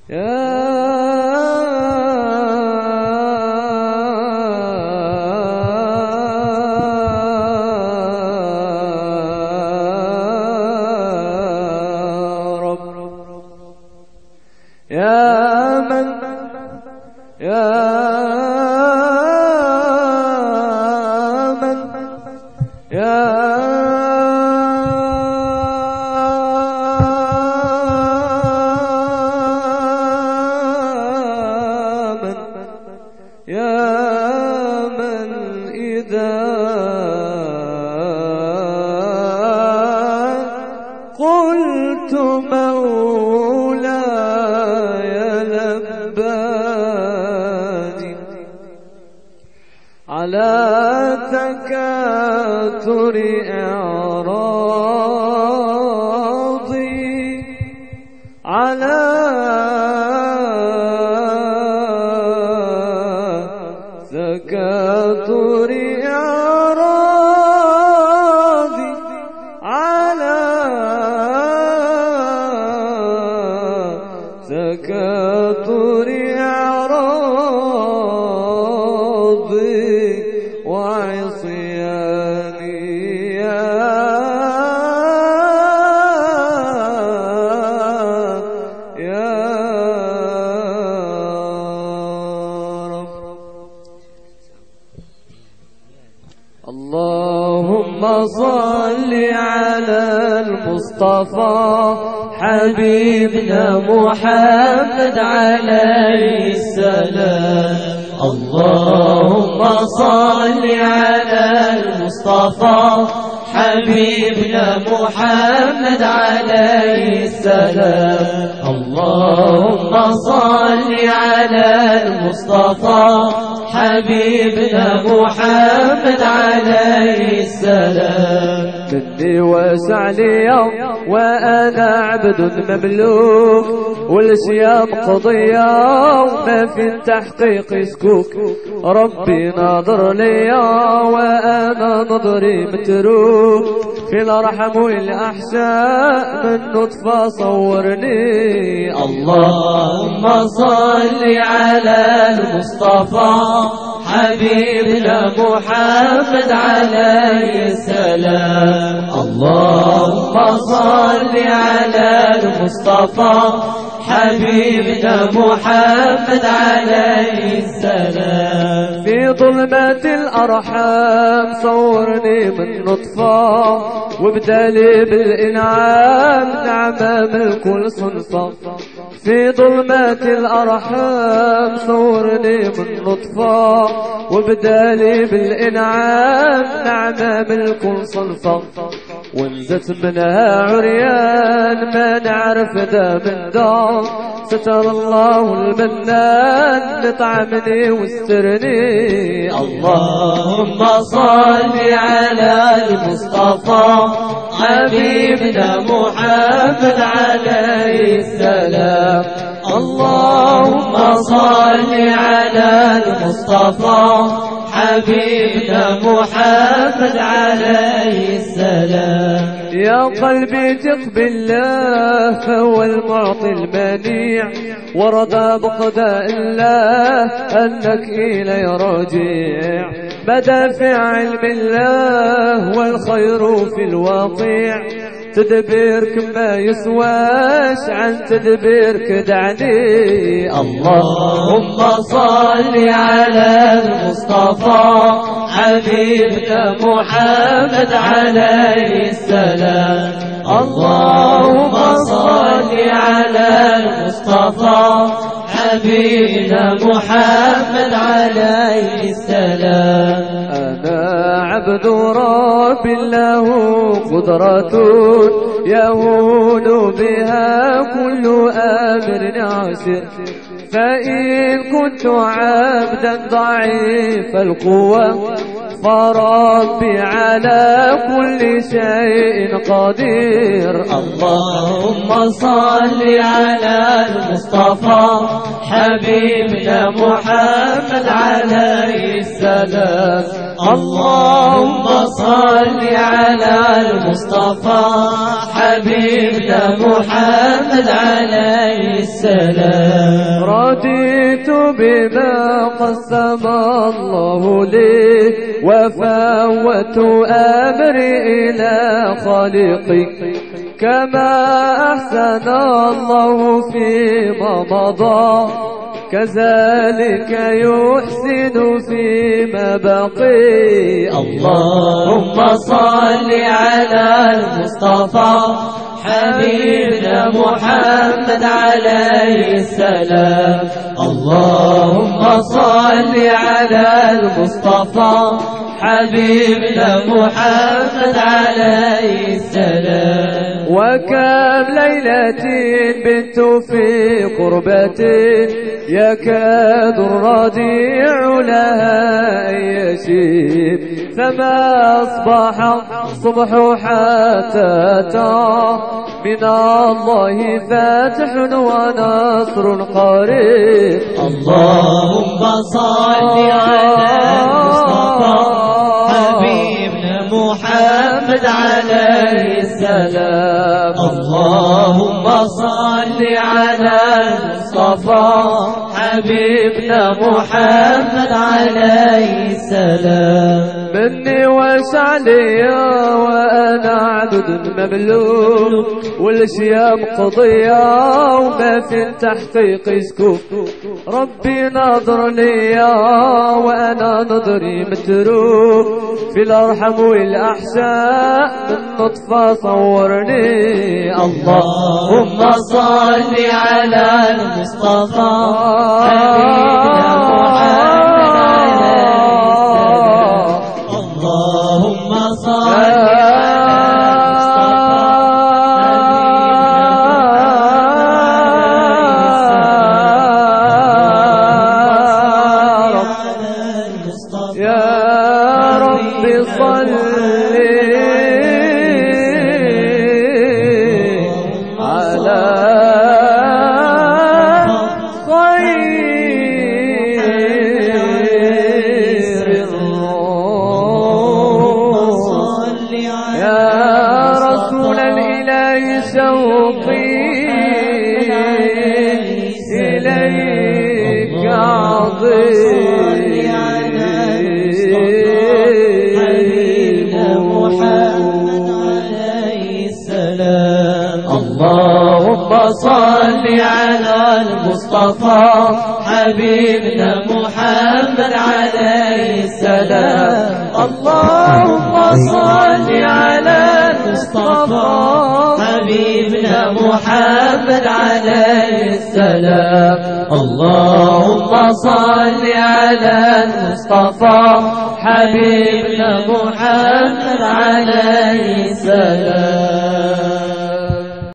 حبيبنا محمد عليه السلام. اللهم صل على المصطفى حبيبنا محمد عليه السلام. اللهم صل على المصطفى حبيبنا محمد عليه السلام. مني واسع لي وأنا عبد مملوك، والأشياء مقضية وما في التحقيق سكوك. ربي ناظر لي وأنا نظري متروك، في الأرحم والأحشاء من نطفة صورني. اللهم صل على المصطفى حبيبنا محمد عليه السلام. اللهم صل على المصطفى حبيبنا محمد عليه السلام. في ظلمة الأرحام صورني من نطفة، وبدالي بالإنعام نعمة من كل صنفة. في ظلمة الأرحام صورني من نطفة، وبدالي بالإنعام نعمة من كل صنفة. ونزت منها عريان ما نعرف ذا من دا، ستر الله المنان نطعمني واسترني. اللهم صل على المصطفى حبيبنا محمد عليه السلام. اللهم صل على المصطفى حبيبنا محمد عليه السلام. يا قلبي ثق بالله فهو المعطي المنيع، ورضى بقضاء الله أنك إلي راجع. بدا في علم الله والخير في الواقع، تدبيرك ما يسواش عن تدبيرك دعني. اللهم صل على المصطفى حبيبنا محمد عليه السلام. اللهم صل على المصطفى حبيبنا محمد عليه السلام. أنا عبد رب له قدرة يهون بها كل أمر عاشر، فإن كنت عبدا ضعيف القوة فربي على كل شيء قدير. اللهم صل على المصطفى حبيبنا محمد عليه السلام. اللهم صل على المصطفى حبيبنا محمد عليه السلام. رضيت بما قسم الله لي وفوت أمري إلى خالقي كما أحسن الله فيما مضى كذلك يحسن فيما بقي. اللهم صل على المصطفى حبيبنا محمد عليه السلام. اللهم صل على المصطفى حبيبنا محمد عليه السلام. وكم ليلة بنت في قربة يكاد الرضيع لها أن يشيب فما أصبح الصبح حتى أتى من الله فاتح ونصر قريب. اللهم صل على المصطفى حبيبنا محمد عليه السلام. اللهم صل على المصطفى حبيبنا محمد عليه السلام. مني وسعلي وأنا عبد مملوك والأشياء مقضية وما في التحقيق سكوك. ربي ناظر لي وأنا نظري متروك في الأرحم والأحشاء من نطفة صورني. اللهم صل على المصطفى حبيبنا محمد عليه السلام. اللهم صل صل على المصطفى حبيبنا محمد عليه السلام. اللهم صل على المصطفى حبيبنا محمد عليه السلام. اللهم صل على المصطفى حبيبنا محمد عليه السلام.